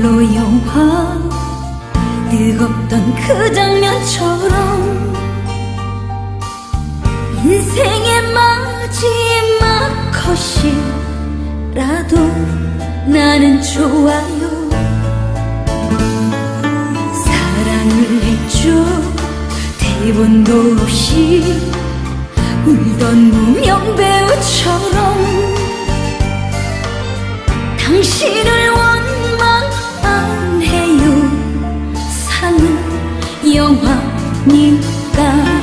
멜로 영화 뜨겁던 그 장면처럼 인생의 마지막 컷이라도 나는 좋아요. 사랑을 했죠. 대본도 없이 울던 무명 배우처럼 당신을 원망 안 해요. 사는 영화니까.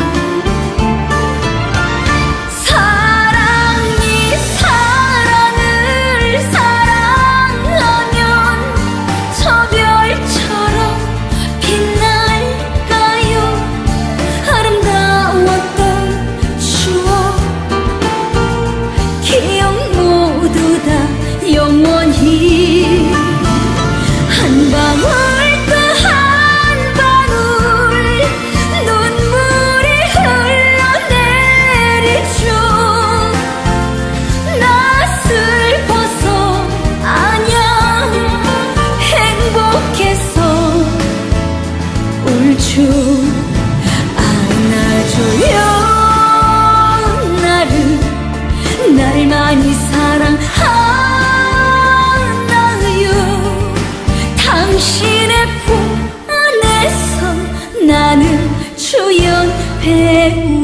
한 방울 또 한 방울 눈물이 흘러내리죠. 나 슬퍼서 아냐 행복해서 울죠. 안아줘요. 나를 날 많이 사랑하나요. 당신의 품 안에서 나는 주연 배우.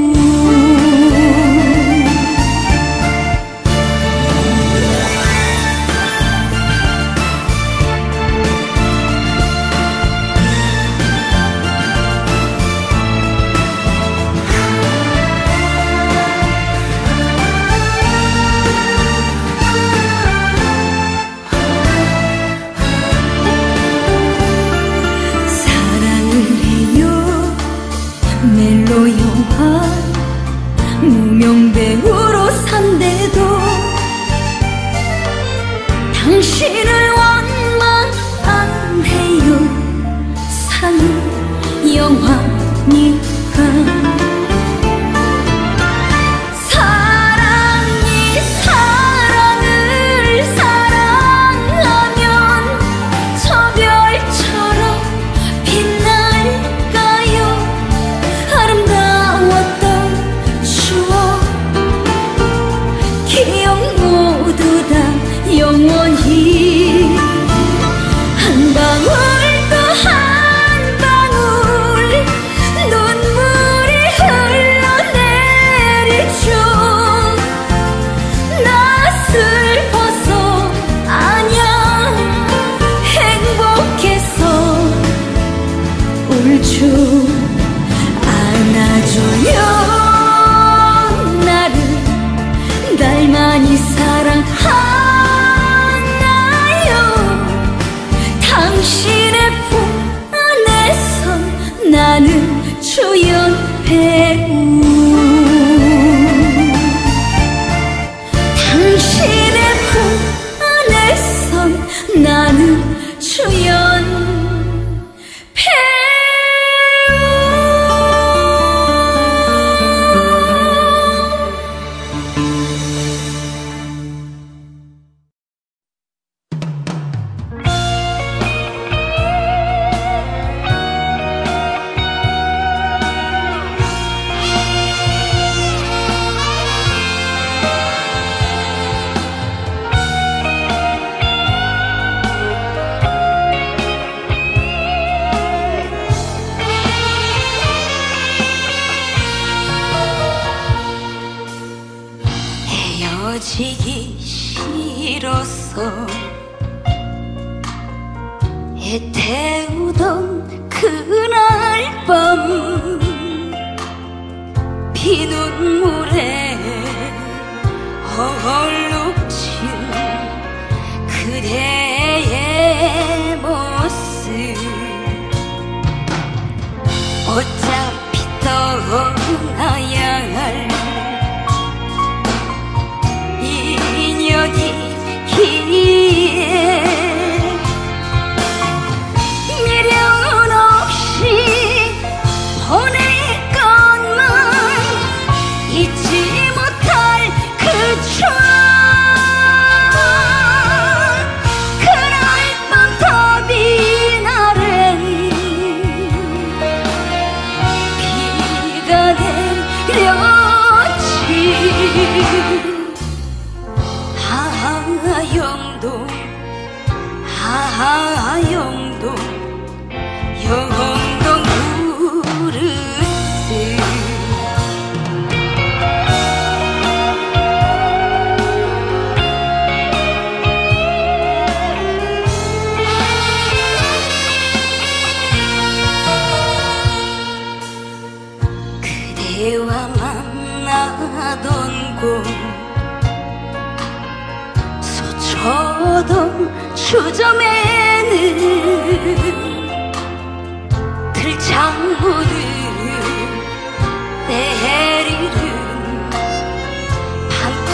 멜로 영화 무명 배우로 산대도 당신을 원망 안 해요. 사는 영화니까. 사랑이 사랑을 사랑하면 저 별처럼 빛날까요. 아름다웠던 추억 기억 모두 다 영원히. 한 방울 또 한 방울 눈물이 흘러내리죠. 나 슬퍼서 아냐 행복해서 울죠. 안아줘요. 나를 날 많이 사랑하나요. 당신의 품 안에서 나는 주연 배우. 당신의 품 안에서 나는 주연 배우. 헤어지기 싫어서 애태우던 그날 밤 피눈물에 헐룩진 그대의 모습. 어차피 떠나야 할 인연이기에 미련 없이 보낼 것만 잊지 못할 그 추억. 그날 밤 더 빛 영동 영동 영동 부르스 그대와 만나던 곳 서초동 주점에는 들창문을 내리는 밤비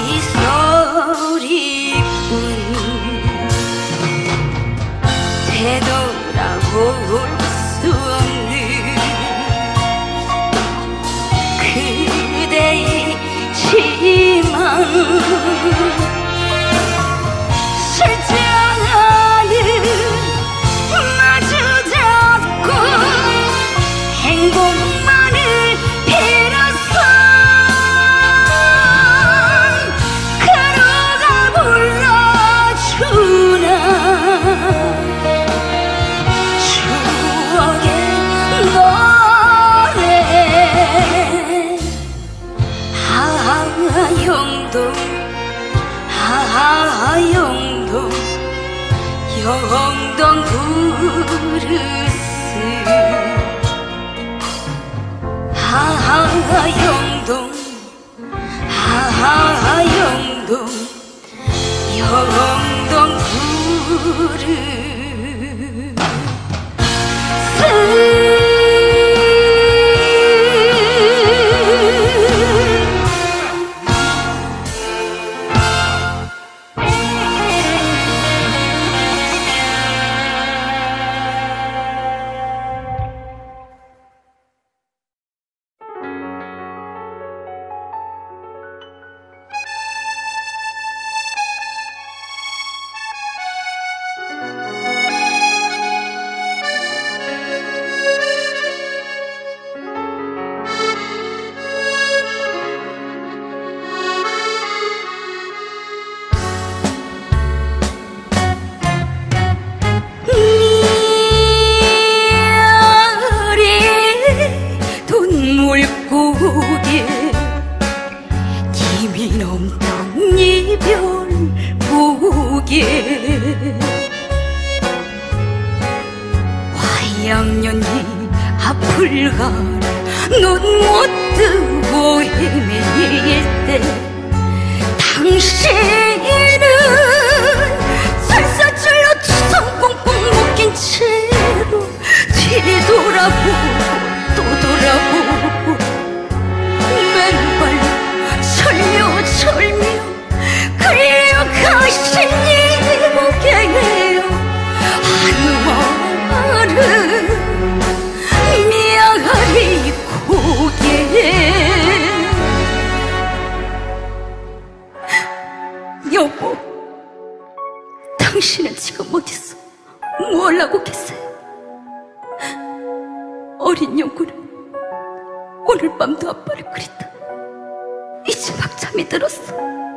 소리뿐 되돌아볼 수 없는 그대이지만 실장하는 마주 잡고 행복만을 빌어서 가루가 불러주나 추억의 노래 영동 영동 영동 부르스 영동 영동 부르스 김이 넘던 이별 무게 화양연이 앞을 가려 눈 못 뜨고 헤매일 때 당신은 설사줄로 투성 꽁꽁 묶인 채로 뒤돌아보고 또 돌아보고 맨발로 철며 그려가신 이목에요 한 말은 미안하리 고개 여보 당신은 지금 어디서 뭘 하고 계세요? 어린 영구는 오늘 밤도 아빠를 그린다 이제 막 잠이 들었어.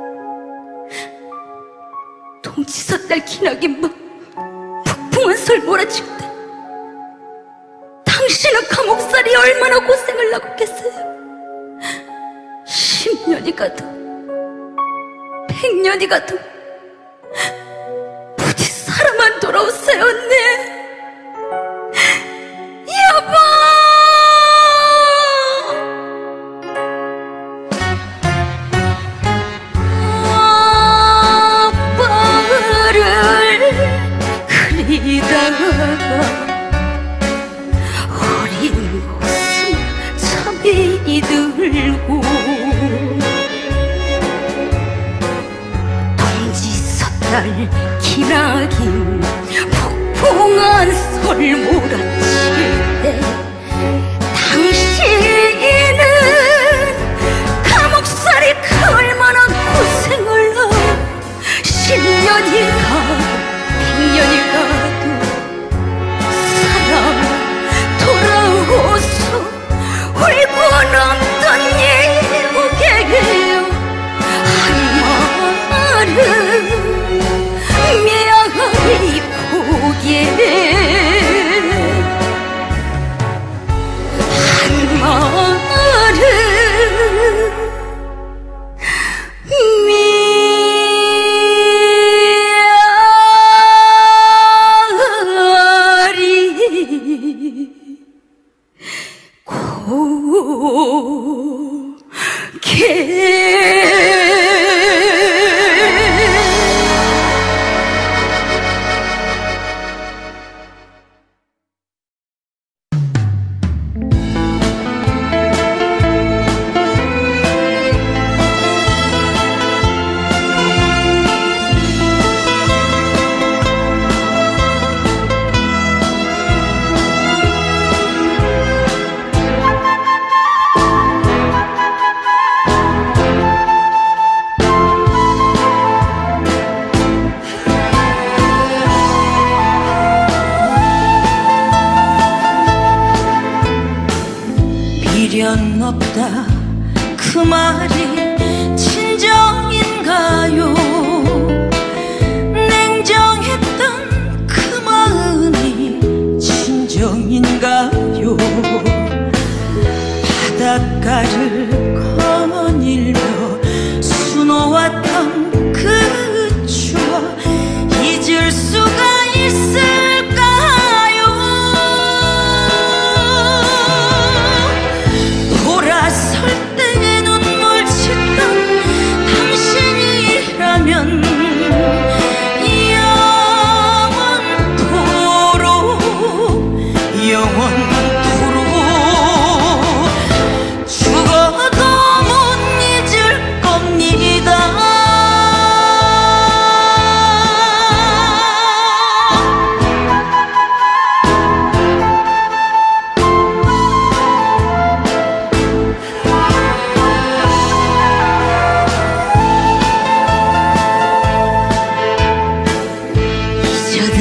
동지선 날 기나긴 밤 북풍한 솔 몰아칠 때 당신은 감옥살이 얼마나 고생을 하고 계세요. 10년이 가도 100년이 가도 부디 살아만 돌아오세요. 네 여보. 그리다가 어린 가슴 잠이 들고 동지섣달 기나긴 폭풍한 솔 몰아칠 때 당신은 감옥살이 얼마나 고생을 하고 10년이 가고 100년이 가도 사랑아 돌아오소 울고 넘던 이목에게요 한 말은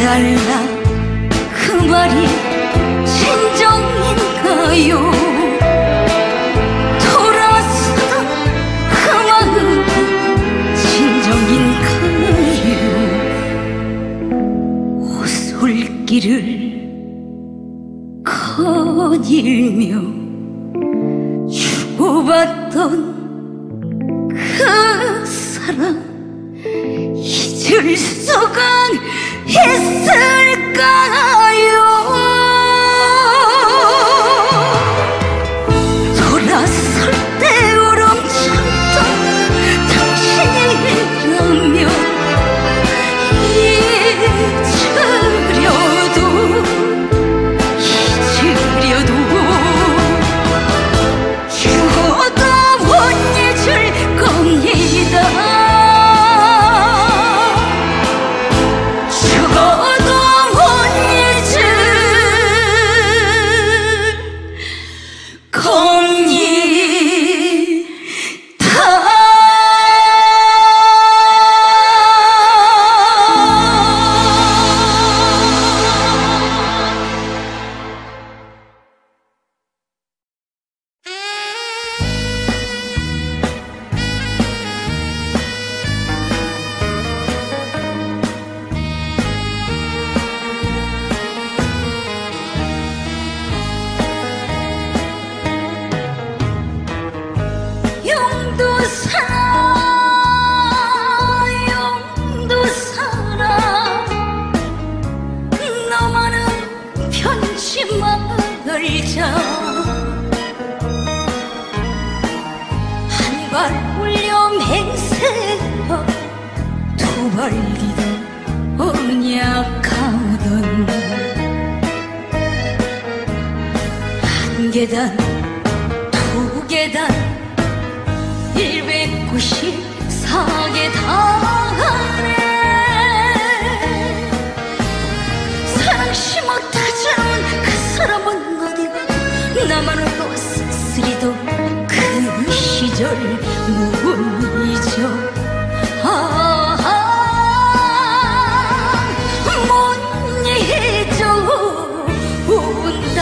달라 그 말이 진정인가요? 돌아서던 그 마음 진정인가요? 오솔길을 거닐며 주고받던 그 사랑 잊을 수가 있을까요? 돌아설 때 울음쳤던 당신이라면 잊으려도 죽어도 못 잊을 겁니다. 죽어도 못 잊을 겁니다. 용두사라 너만은 편치 말자. 한 발 울려 맹세하 두 발 디뎌 언약하던 한 계단 두 계단 194계단에 사랑시 못하자는 그 사람은 어디가 나만으로 쓸쓸히도 그 시절 못 잊어. 못 잊어 온다.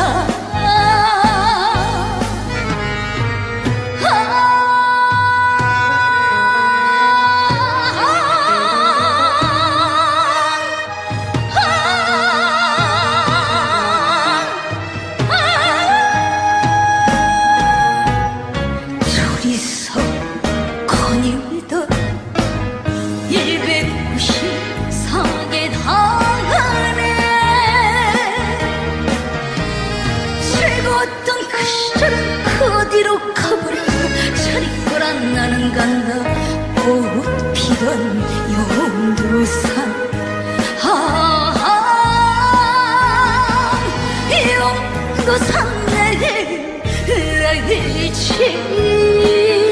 어디로 가버렸어. 자리꼴 안 나는 간다. 꽃 피던 용두산. 용두산 내릴지.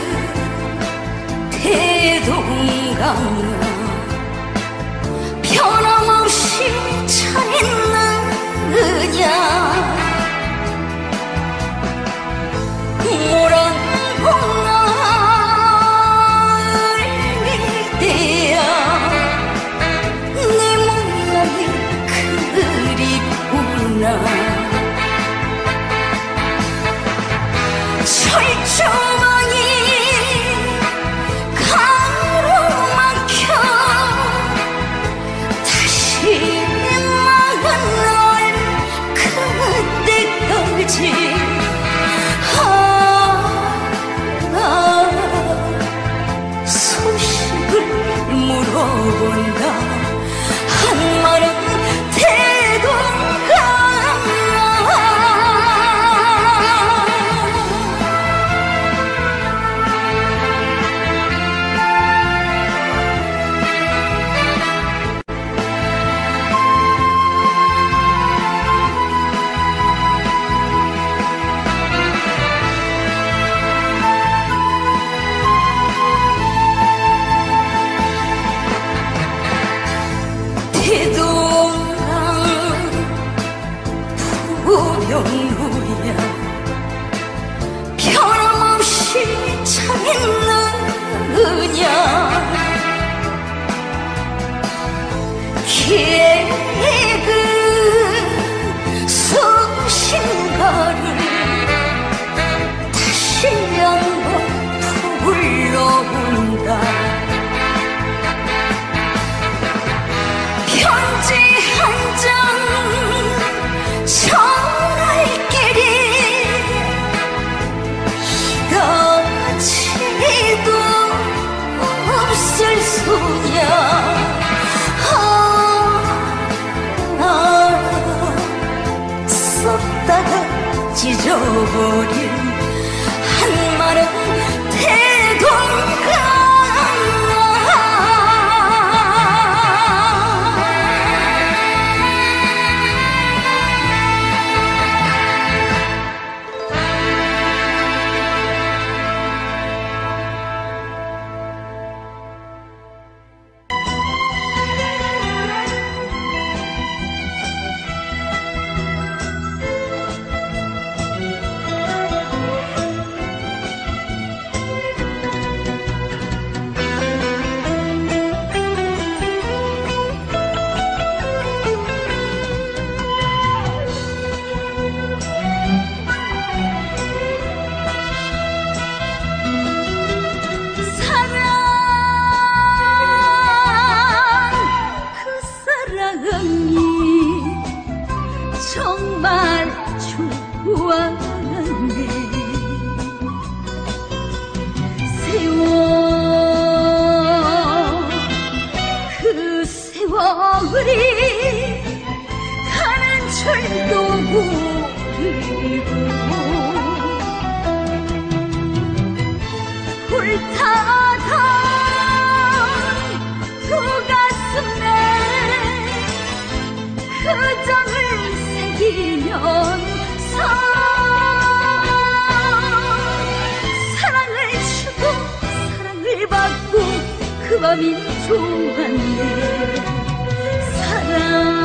대동강 우영우야 변함없이 참 있느냐 계획은 성신가를 다시 한번 불러본다 편지 한 장 전할길이 이다지도 없을 소냐 썼다가 찢어버린 한마름 태동가 정말 좋아하네 세월 그 세월이 가는 줄도 모르고 불타던 두 가슴에 그 점을 새기면서 사랑을 주고 사랑을 받고 그 밤이 좋았네 사랑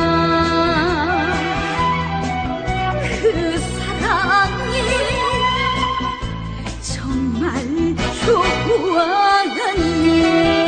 그 사랑이 정말 좋았네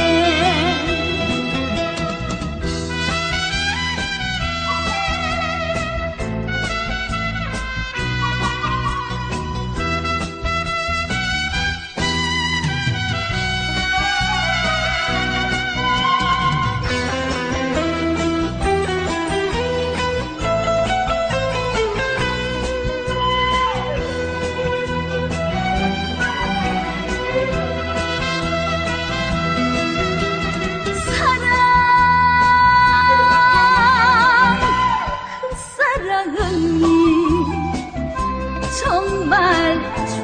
정말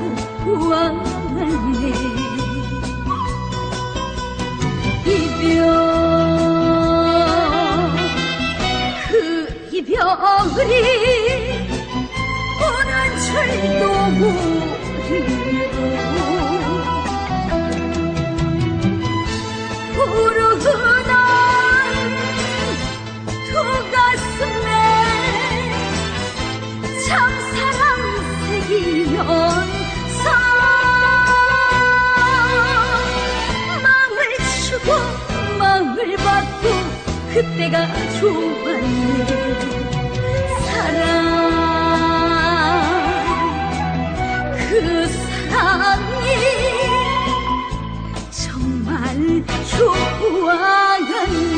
좋아하네 이별 그 이별이 오는 줄도 모르고 부르던 두 가슴에 참사랑 새기면서 마음을 주고 마음을 받고 그때가 좋았네 사랑 그 사랑이 정말 좋았네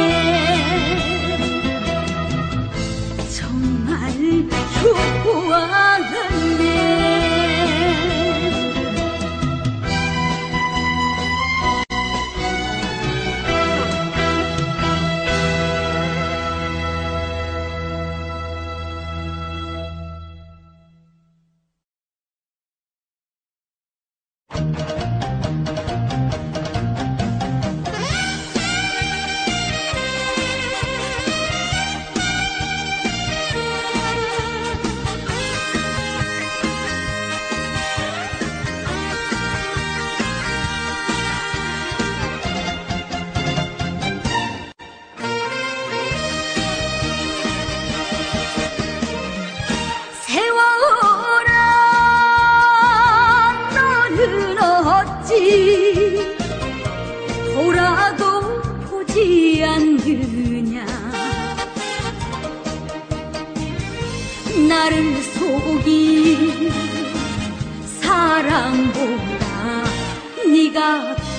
정말 좋았네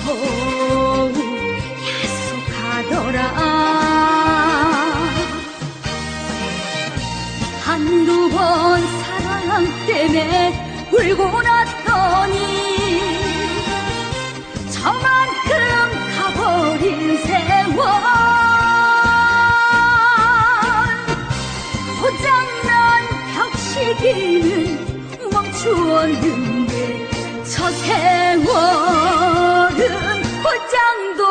더욱 야속하더라. 한두 번 사랑 때문에 울고 났더니 저만큼 가버린 세월. 고장난 벽시기는 멈추었는데 저 세월은 고장도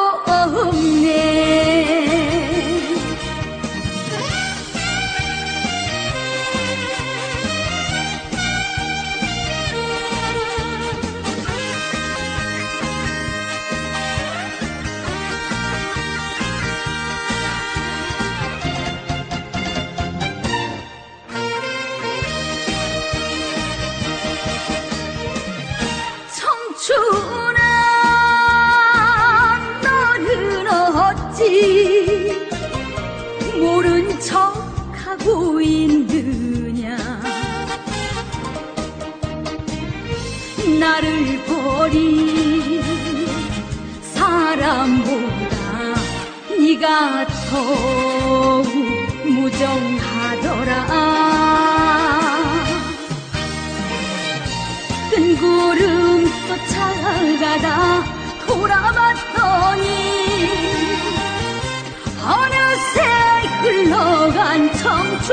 없네. 청춘아 너는 어찌 모른 척하고 있느냐. 나를 버린 사람보다 네가 더욱 무정하더라. 뜬구름 쫓아가다 돌아봤더니 어느새 흘러간 청춘.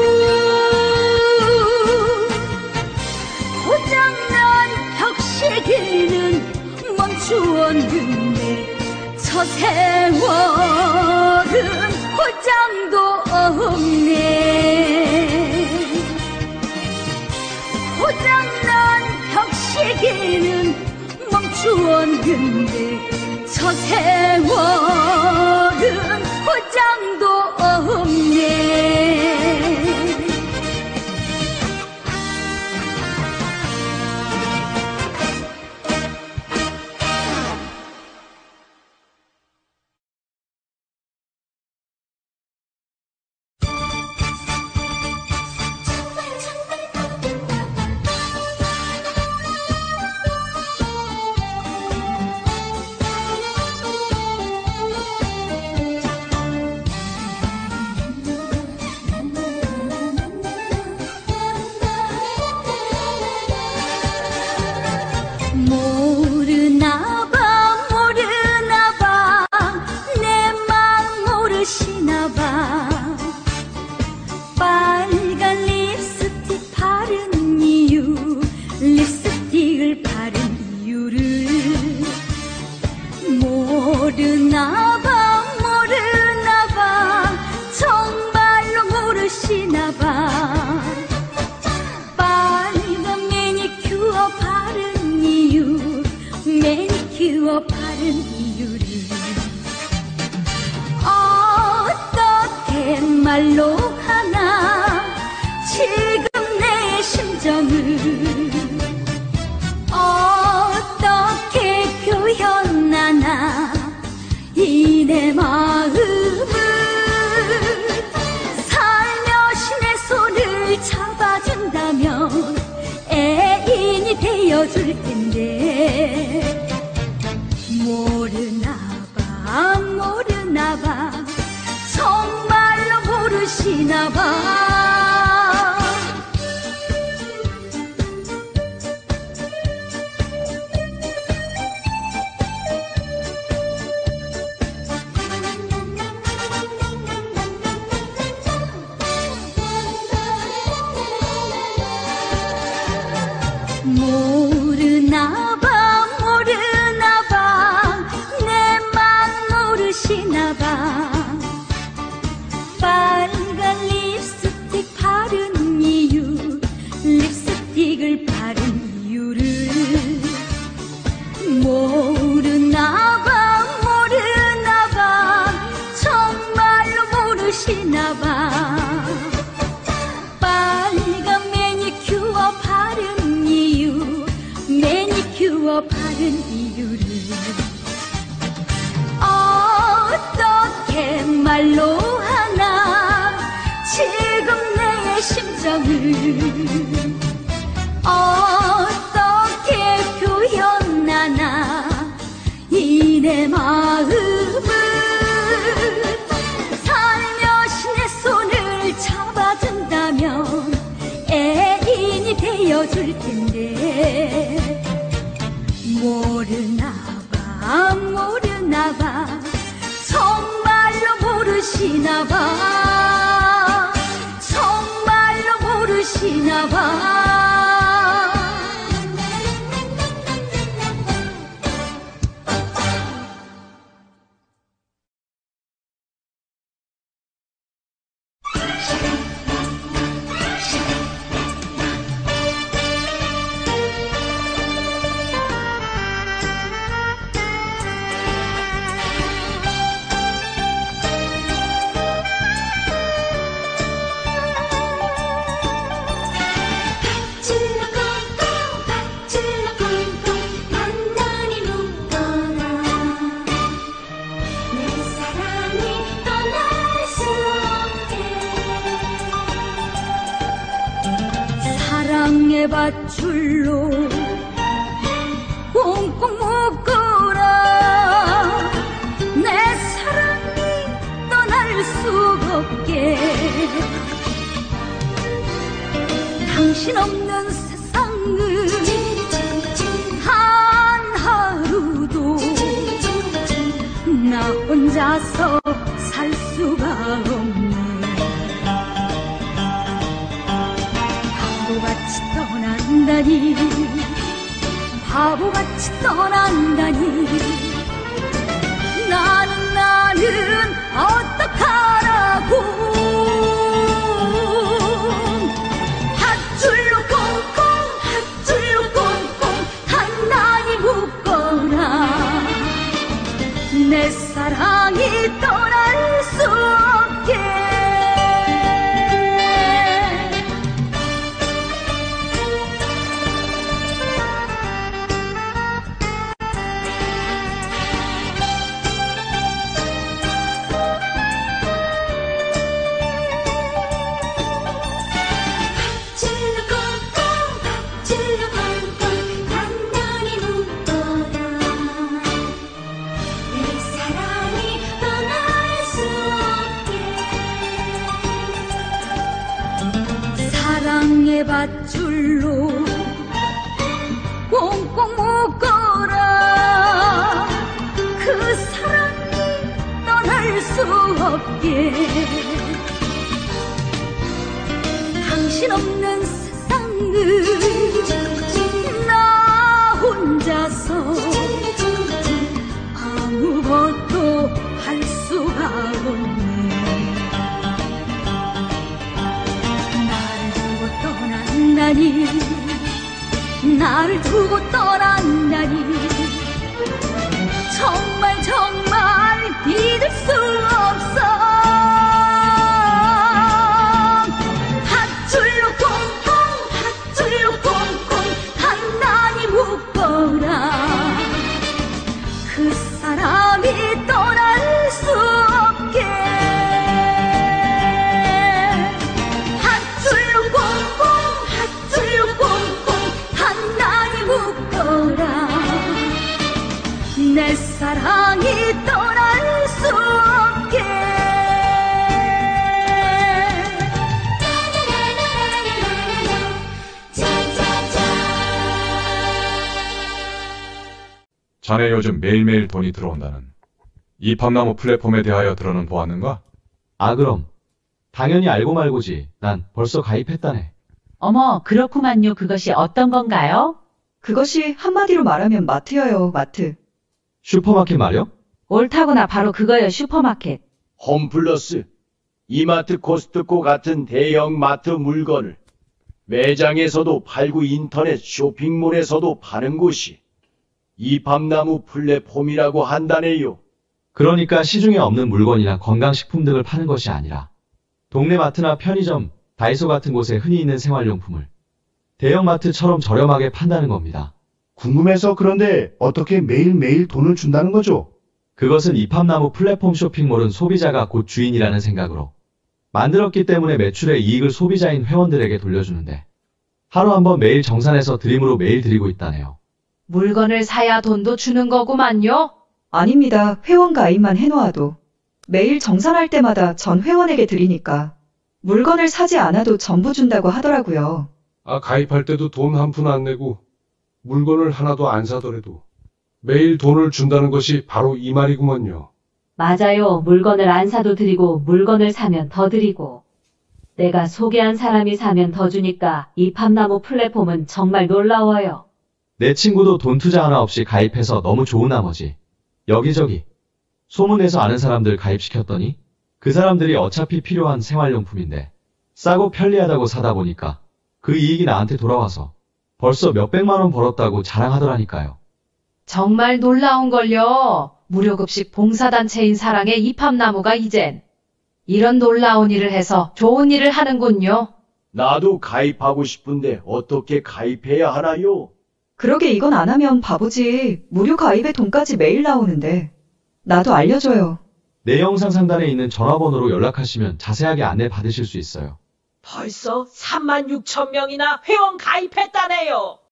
고장난 벽시계는 멈추었는데 저 세월은 고장도 없네. 고장난 벽시계는 멈추었는데 저 세월은 고장도 없네. 말로 하나 지금 내 심정을 어떻게 표현하나. 이 내 마음을 살며시 내 손을 잡아준다면 애인이 되어줄 텐데. 모르나 봐 정말로 모르시나 봐. 모르나 봐 내 맘 모르시나 봐. 빨간 립스틱 바른 이유, 립스틱을 바른 이유를 모르나 봐 정말로 모르시나 봐. 빨간 매니큐어 바른 이유, 매니큐어 바른 이유를 어떻게 말로 하나. 지금 내 심정을 어떻게 표현하나. 이 알려줄 텐데 모르나 봐 모르나 봐 정말로 모르시나 봐 정말로 모르시나 봐 사랑의 밧줄로 꽁꽁 묶어라 내 사랑이 떠날 수 없게 당신 없는 세상은 단 하루도 나 혼자서 살 수가 없네 바보같이 떠난다니 바보같이 떠난다니 나는 어떡하라고 밧줄로 꽁꽁 단단히 묶어라 내 사랑이 떠날 수 없게 사랑의 밧줄로 꽁꽁 묶어라 그 사랑이 떠날 수 없게 당신 없는 세상은 나 혼자서 아무것도 할 수가 없네 나를 두고 떠난다니 정말 믿을 수 없어 밧줄로 꽁꽁 단단히 묶어라 그 사람이 떠날 수 없게 내 사랑이 떠날 수 없게 자네 요즘 매일매일 돈이 들어온다는 이 팝나무 플랫폼에 대하여 들어는 보았는가? 아 그럼 당연히 알고 말고지. 난 벌써 가입했다네. 어머, 그렇구만요. 그것이 어떤 건가요? 그것이 한마디로 말하면 마트여요, 마트. 슈퍼마켓 말이요? 옳다구나. 바로 그거요. 슈퍼마켓. 홈플러스, 이마트, 코스트코 같은 대형 마트 물건을 매장에서도 팔고 인터넷 쇼핑몰에서도 파는 곳이 이 팝나무 플랫폼이라고 한다네요. 그러니까 시중에 없는 물건이나 건강식품 등을 파는 것이 아니라 동네 마트나 편의점, 다이소 같은 곳에 흔히 있는 생활용품을 대형마트처럼 저렴하게 판다는 겁니다. 궁금해서 그런데 어떻게 매일매일 돈을 준다는 거죠? 그것은 이 팝나무 플랫폼 쇼핑몰은 소비자가 곧 주인이라는 생각으로 만들었기 때문에 매출의 이익을 소비자인 회원들에게 돌려주는데 하루 한 번 매일 정산해서 드림으로 매일 드리고 있다네요. 물건을 사야 돈도 주는 거구만요. 아닙니다. 회원 가입만 해놓아도 매일 정산할 때마다 전 회원에게 드리니까 물건을 사지 않아도 전부 준다고 하더라고요. 가입할 때도 돈 한 푼 안 내고 물건을 하나도 안 사더라도 매일 돈을 준다는 것이 바로 이 말이구먼요. 맞아요. 물건을 안 사도 드리고 물건을 사면 더 드리고. 내가 소개한 사람이 사면 더 주니까 이 팝나무 플랫폼은 정말 놀라워요. 내 친구도 돈 투자 하나 없이 가입해서 너무 좋은 나머지 여기저기 소문내서 아는 사람들 가입시켰더니 그 사람들이 어차피 필요한 생활용품인데 싸고 편리하다고 사다 보니까 그 이익이 나한테 돌아와서 벌써 몇백만 원 벌었다고 자랑하더라니까요. 정말 놀라운걸요. 무료급식 봉사단체인 사랑의 이 팝나무가 이젠 이런 놀라운 일을 해서 좋은 일을 하는군요. 나도 가입하고 싶은데 어떻게 가입해야 하나요? 그러게 이건 안 하면 바보지. 무료 가입에 돈까지 매일 나오는데. 나도 알려줘요. 내 영상 상단에 있는 전화번호로 연락하시면 자세하게 안내 받으실 수 있어요. 벌써 36,000명이나 회원 가입했다네요.